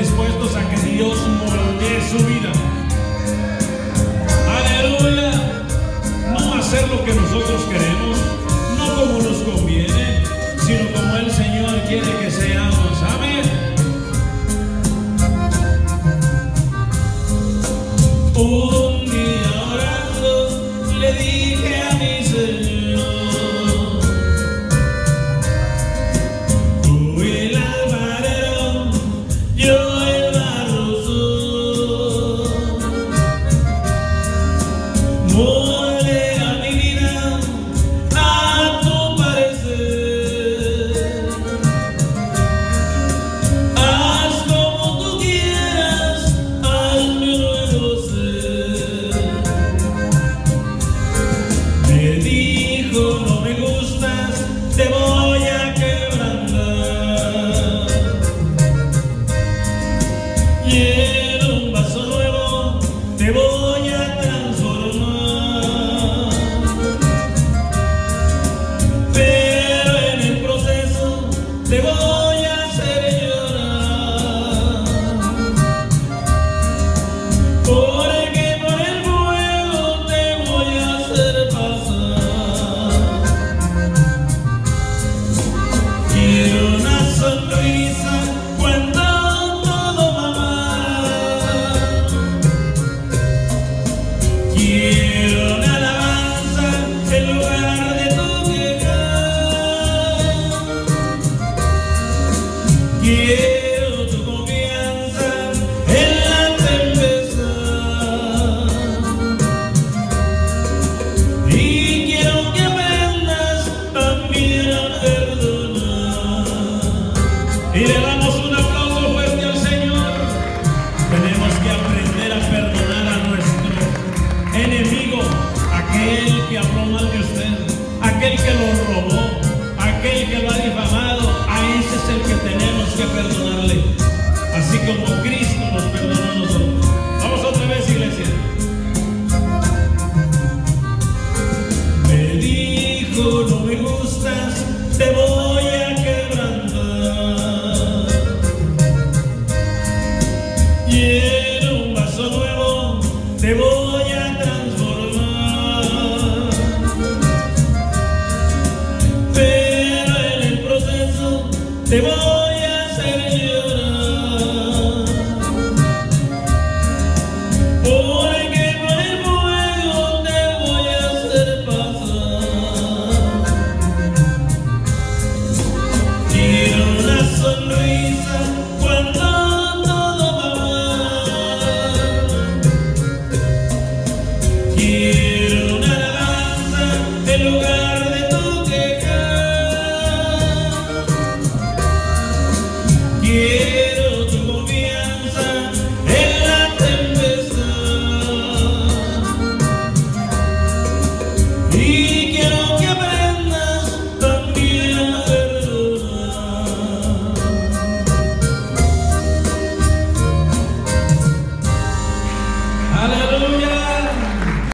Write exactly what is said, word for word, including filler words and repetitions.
dispuestos a que Dios moldee su vida. Aleluya. No hacer lo que nosotros queremos, no como nos conviene, sino como el Señor quiere que seamos. Amén. Un día orando le dije a mi Señor: tú el alfarero, yo el barro soy. Moldea mi vida a tu parecer, haz como tú quieras al mi nuevo ser. Me dijo: no me gustas, te voy a quebrantar, y en un vaso nuevo te voy a transformar, pero en el proceso te voy a hacer llorar, porque por el fuego te voy a hacer pasar. Quiero una sonrisa cuando todo va mal, quiero una alabanza en lugar de tu quejar, quiero tu confianza en la tempestad, y quiero que aprendas también a perdonar. Y le damos un aplauso fuerte al Señor. Tenemos que aprender a perdonar a nuestro enemigo, aquel que habló mal de usted, aquel que lo robó, aquel que lo ha difamado. A ese es el que tenemos que perdonarle, así como Cristo nos perdonó a nosotros. Vamos otra vez, iglesia. Me dijo: no me gustas, te voy a quebrantar, y en un vaso nuevo te voy a transformar, pero en el proceso te voy